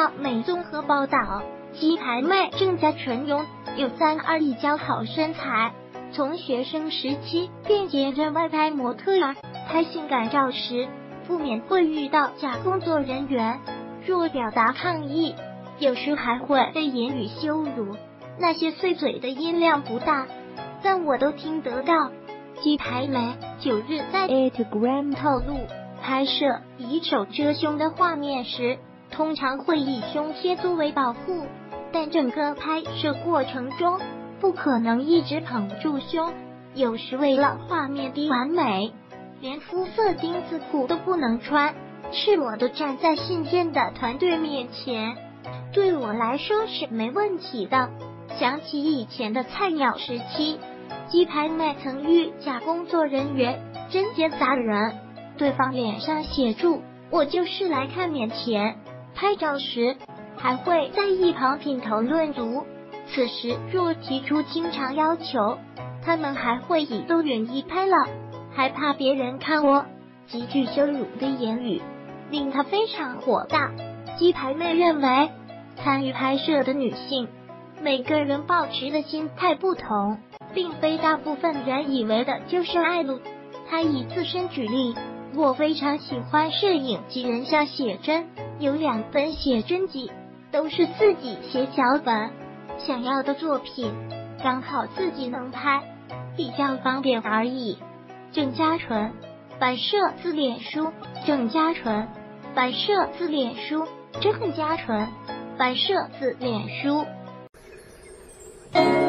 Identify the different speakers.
Speaker 1: 央美综合报道，鸡排妹郑嘉纯有321姣好身材，从学生时期便接着外拍模特儿，拍性感照时不免会遇到假工作人员，若表达抗议，有时还会被言语羞辱，那些碎嘴的音量不大，但我都听得到。鸡排妹9日在 Instagram 透露，拍摄以手遮胸的画面时，通常会以胸贴作为保护，但整个拍摄过程中不可能一直捧住胸，有时为了画面的完美，连肤色丁字裤都不能穿，赤裸的站在信件的团队面前，对我来说是没问题的。想起以前的菜鸟时期，鸡排妹曾遇假工作人员真结砸人，对方脸上写住我就是来看免钱，拍照时还会在一旁品头论足，此时若提出经常要求，他们还会以都愿意拍了，还怕别人看我，极具羞辱的言语令他非常火大。鸡排妹认为，参与拍摄的女性每个人抱持的心态不同，并非大部分人以为的就是爱露。她以自身举例，我非常喜欢摄影及人像写真，有2本写真集，都是自己写脚本，想要的作品刚好自己能拍，比较方便而已。郑嘉纯反摄自脸书，郑嘉纯反摄自脸书，郑嘉纯反摄自脸书。